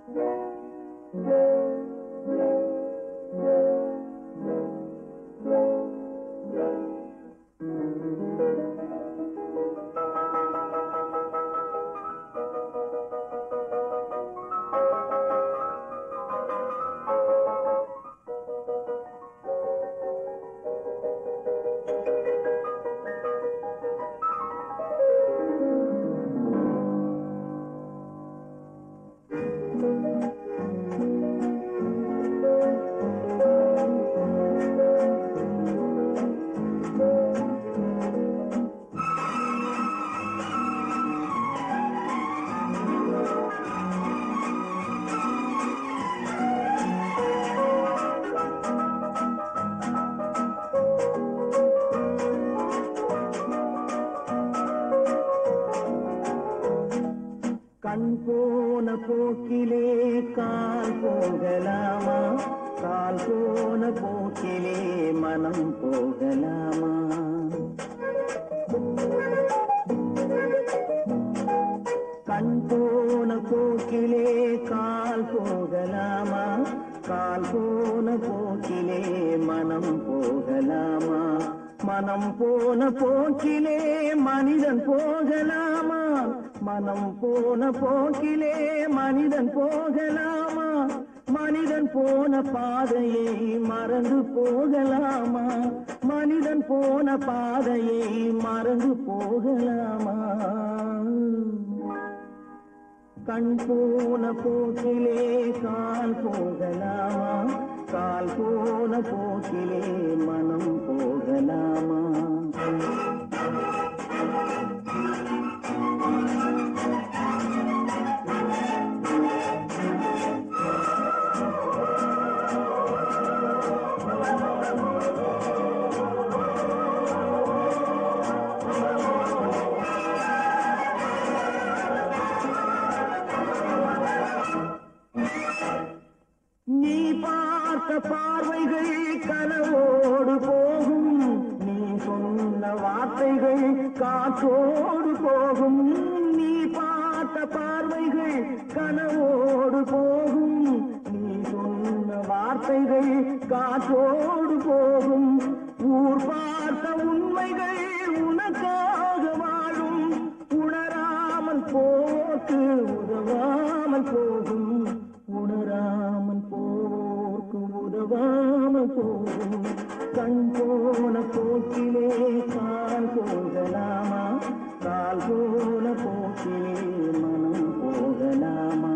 கண் போன போக்கிலே கால் போகலாமா, கால் போன போக்கிலே மனம் போகலாமா? கண் போன போக்கிலே கால் போகலாமா, கால் போன போக்கிலே மனம் போகலாமா? மனம் போன போக்கிலே மனிதன் போகலாமா, மனம் போன போக்கிலே மனிதன் போகலாமா? மனிதன் போன பாதையை மறந்து போகலாமா, மனிதன் போன பாதையை மறந்து போகலாமா? கண் போன போக்கிலே கால் போகலாமா, கால் போன போக்கிலே மனம் போகலாமா? நீ பார்த்த பார்வைகள் கனவோடு போகும், நீ சொன்ன வார்த்தைகள் காற்றோடு போகும். நீ பார்த்த பார்வைகள் கனவோடு போகும், நீ சொன்ன வார்த்தைகள் காற்றோடு போகும். ஊர் பார்த்த உண்மைகள் உனக்காக வாழும், உணராமல் போக்கு உதவாமல் போகும், உணராமல் போக்கு உதவாமல் போகும். கண் போன போக்கிலே கால் போகலாமா, கால் போன போக்கிலே மனம் போகலாமா?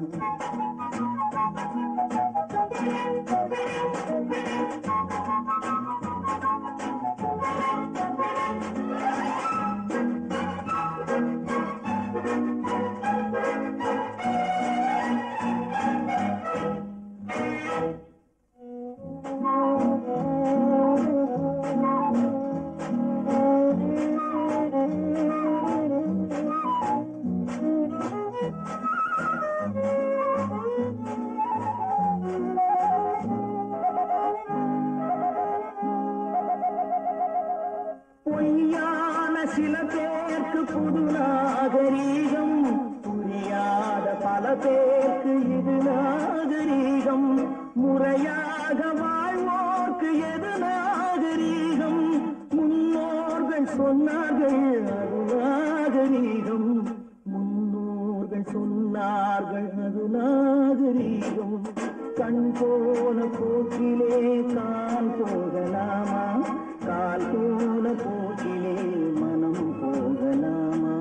பொய்யான சில பேருக்கு புது நாகரீகம், புரியாத பல பேருக்கு இது நாகரீகம். முறையாக வாழ்வோர்க்கு எது நாகரீகம்? முன்னோர்கள் சொன்னார்கள் அது நாகரீகம், முன்னோர்கள் சொன்னார்கள் அது நாகரீகம். கண் போன போக்கிலே கால் போகலாமா, கால் போன போக்கிலே மனம் போகலாமா?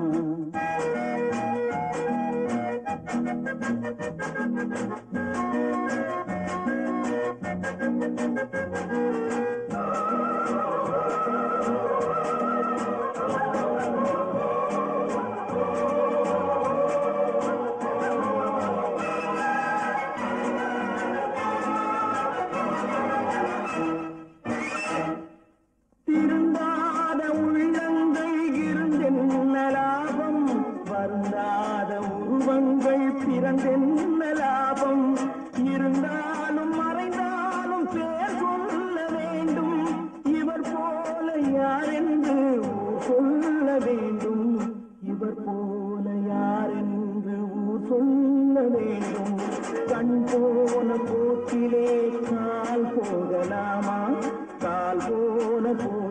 திருந்தாத உள்ளங்கள் இருந்தென்ன லாபம், வருந்தாத உருவங்கள் பிறந்தென்ன லாபம்? இருந்தாலும் மறைந்தாலும் பேர் சொல்ல வேண்டும், இவர் போல யார் என்று ஊர் சொல்ல வேண்டும், இவர் போல யார் என்று ஊர் சொல்ல வேண்டும். கண் போன போக்கிலே கால் போகலாமா கால் போன